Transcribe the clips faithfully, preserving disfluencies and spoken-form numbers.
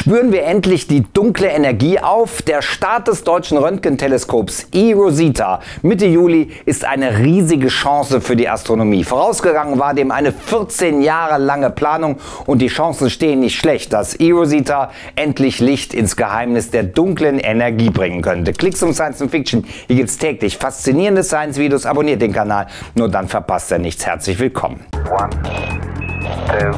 Spüren wir endlich die dunkle Energie auf? Der Start des deutschen Röntgenteleskops eROSITA Mitte Juli ist eine riesige Chance für die Astronomie. Vorausgegangen war dem eine vierzehn Jahre lange Planung und die Chancen stehen nicht schlecht, dass eROSITA endlich Licht ins Geheimnis der dunklen Energie bringen könnte. Klicks um Science Fiction, hier gibt's täglich faszinierende Science-Videos. Abonniert den Kanal, nur dann verpasst ihr nichts. Herzlich willkommen. One, two.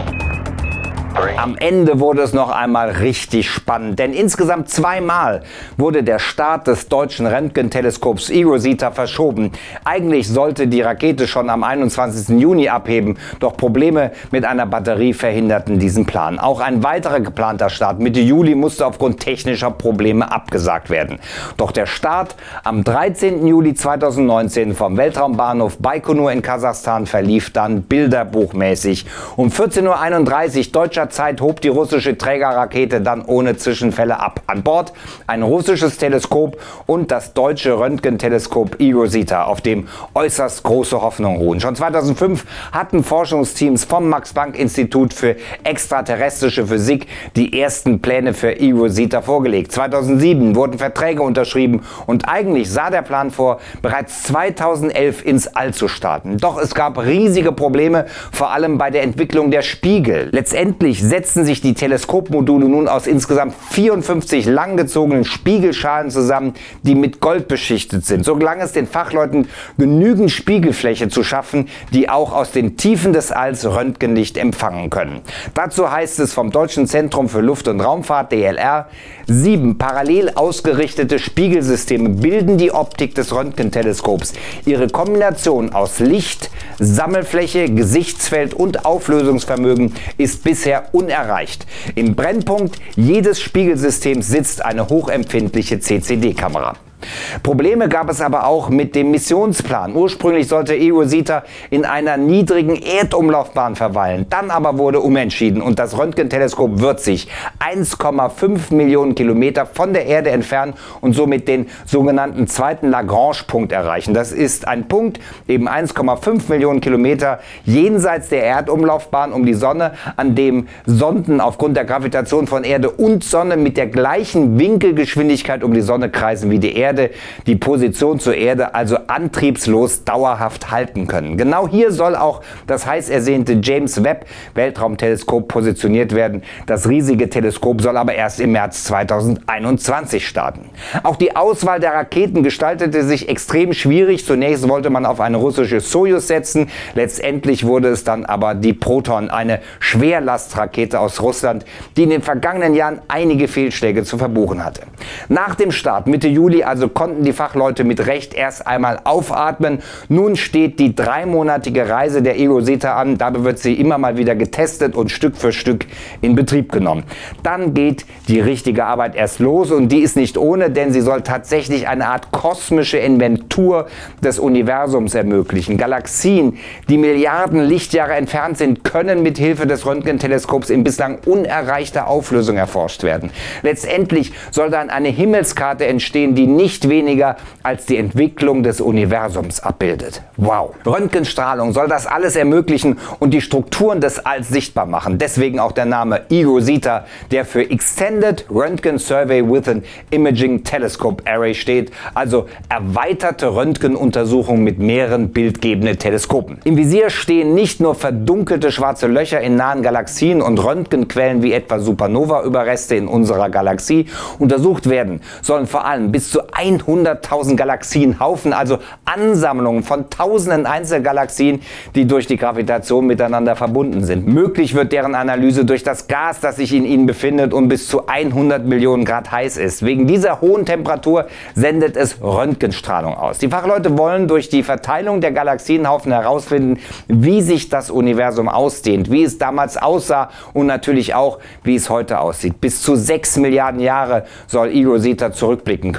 Am Ende wurde es noch einmal richtig spannend, denn insgesamt zweimal wurde der Start des deutschen Röntgenteleskops eROSITA verschoben. Eigentlich sollte die Rakete schon am einundzwanzigsten Juni abheben, doch Probleme mit einer Batterie verhinderten diesen Plan. Auch ein weiterer geplanter Start Mitte Juli musste aufgrund technischer Probleme abgesagt werden. Doch der Start am dreizehnten Juli zweitausendneunzehn vom Weltraumbahnhof Baikonur in Kasachstan verlief dann bilderbuchmäßig. Um vierzehn Uhr einunddreißig deutscher Zeit hob die russische Trägerrakete dann ohne Zwischenfälle ab. An Bord ein russisches Teleskop und das deutsche Röntgenteleskop eROSITA, auf dem äußerst große Hoffnungen ruhen. Schon zweitausendfünf hatten Forschungsteams vom Max-Planck-Institut für extraterrestrische Physik die ersten Pläne für eROSITA vorgelegt. zweitausendsieben wurden Verträge unterschrieben und eigentlich sah der Plan vor, bereits zweitausendelf ins All zu starten. Doch es gab riesige Probleme, vor allem bei der Entwicklung der Spiegel. Letztendlich setzen sich die Teleskopmodule nun aus insgesamt vierundfünfzig langgezogenen Spiegelschalen zusammen, die mit Gold beschichtet sind. So gelang es den Fachleuten, genügend Spiegelfläche zu schaffen, die auch aus den Tiefen des Alls Röntgenlicht empfangen können. Dazu heißt es vom Deutschen Zentrum für Luft- und Raumfahrt D L R, sieben parallel ausgerichtete Spiegelsysteme bilden die Optik des Röntgenteleskops. Ihre Kombination aus Licht, Sammelfläche, Gesichtsfeld und Auflösungsvermögen ist bisher unerreicht. Im Brennpunkt jedes Spiegelsystems sitzt eine hochempfindliche C C D-Kamera. Probleme gab es aber auch mit dem Missionsplan. Ursprünglich sollte eROSITA in einer niedrigen Erdumlaufbahn verweilen. Dann aber wurde umentschieden und das Röntgenteleskop wird sich eins Komma fünf Millionen Kilometer von der Erde entfernen und somit den sogenannten zweiten Lagrange-Punkt erreichen. Das ist ein Punkt, eben eins Komma fünf Millionen Kilometer jenseits der Erdumlaufbahn um die Sonne, an dem Sonden aufgrund der Gravitation von Erde und Sonne mit der gleichen Winkelgeschwindigkeit um die Sonne kreisen wie die Erde, die Position zur Erde also antriebslos dauerhaft halten können. Genau hier soll auch das heiß ersehnte James Webb Weltraumteleskop positioniert werden. Das riesige Teleskop soll aber erst im März zweitausendeinundzwanzig starten. Auch die Auswahl der Raketen gestaltete sich extrem schwierig. Zunächst wollte man auf eine russische Sojus setzen. Letztendlich wurde es dann aber die Proton, eine Schwerlastrakete aus Russland, die in den vergangenen Jahren einige Fehlschläge zu verbuchen hatte. Nach dem Start Mitte Juli also konnten die Fachleute mit Recht erst einmal aufatmen. Nun steht die dreimonatige Reise der eROSITA an. Dabei wird sie immer mal wieder getestet und Stück für Stück in Betrieb genommen. Dann geht die richtige Arbeit erst los und die ist nicht ohne, denn sie soll tatsächlich eine Art kosmische Inventur des Universums ermöglichen. Galaxien, die Milliarden Lichtjahre entfernt sind, können mit Hilfe des Röntgenteleskops in bislang unerreichter Auflösung erforscht werden. Letztendlich soll dann eine Himmelskarte entstehen, die nicht weniger als die Entwicklung des Universums abbildet. Wow! Röntgenstrahlung soll das alles ermöglichen und die Strukturen des Alls sichtbar machen. Deswegen auch der Name eROSITA, der für Extended Röntgen Survey with an Imaging Telescope Array steht, also erweiterte Röntgenuntersuchungen mit mehreren bildgebenden Teleskopen. Im Visier stehen nicht nur verdunkelte schwarze Löcher in nahen Galaxien und Röntgenquellen wie etwa Supernova-Überreste in unserer Galaxie. Untersucht werden sollen vor allem bis zu hunderttausend Galaxienhaufen, also Ansammlungen von tausenden Einzelgalaxien, die durch die Gravitation miteinander verbunden sind. Möglich wird deren Analyse durch das Gas, das sich in ihnen befindet und bis zu hundert Millionen Grad heiß ist. Wegen dieser hohen Temperatur sendet es Röntgenstrahlung aus. Die Fachleute wollen durch die Verteilung der Galaxienhaufen herausfinden, wie sich das Universum ausdehnt, wie es damals aussah und natürlich auch, wie es heute aussieht. Bis zu sechs Milliarden Jahre soll eROSITA zurückblicken können. Und hier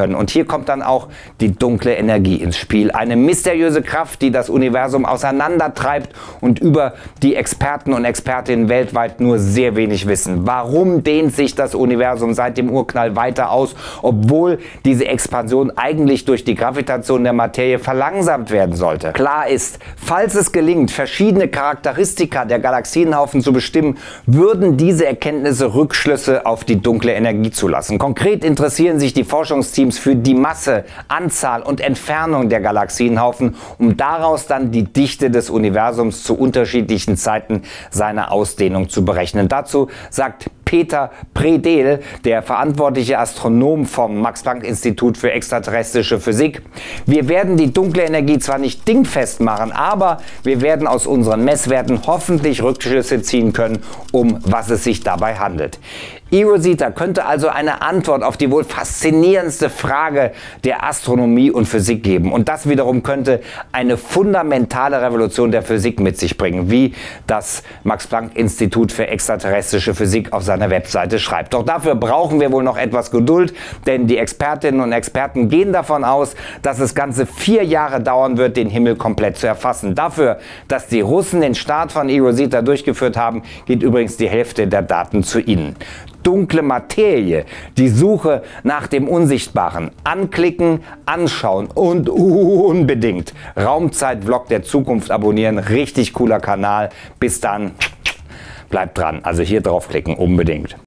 hier kommt dann auch die dunkle Energie ins Spiel. Eine mysteriöse Kraft, die das Universum auseinandertreibt und über die Experten und Expertinnen weltweit nur sehr wenig wissen. Warum dehnt sich das Universum seit dem Urknall weiter aus, obwohl diese Expansion eigentlich durch die Gravitation der Materie verlangsamt werden sollte? Klar ist, falls es gelingt, verschiedene Charakteristika der Galaxienhaufen zu bestimmen, würden diese Erkenntnisse Rückschlüsse auf die dunkle Energie zulassen. Konkret interessieren sich die Forschungsteams für die Masse, Anzahl und Entfernung der Galaxienhaufen, um daraus dann die Dichte des Universums zu unterschiedlichen Zeiten seiner Ausdehnung zu berechnen. Dazu sagt Peter Predel, der verantwortliche Astronom vom Max-Planck-Institut für extraterrestrische Physik: Wir werden die dunkle Energie zwar nicht dingfest machen, aber wir werden aus unseren Messwerten hoffentlich Rückschlüsse ziehen können, um was es sich dabei handelt. eROSITA könnte also eine Antwort auf die wohl faszinierendste Frage der Astronomie und Physik geben. Und das wiederum könnte eine fundamentale Revolution der Physik mit sich bringen, wie das Max-Planck-Institut für extraterrestrische Physik auf seiner Webseite schreibt. Doch dafür brauchen wir wohl noch etwas Geduld, denn die Expertinnen und Experten gehen davon aus, dass es ganze vier Jahre dauern wird, den Himmel komplett zu erfassen. Dafür, dass die Russen den Start von eROSITA durchgeführt haben, geht übrigens die Hälfte der Daten zu ihnen. Dunkle Materie, die Suche nach dem Unsichtbaren. Anklicken, anschauen und unbedingt Raumzeit-Vlog der Zukunft abonnieren. Richtig cooler Kanal. Bis dann, bleibt dran. Also hier draufklicken, unbedingt.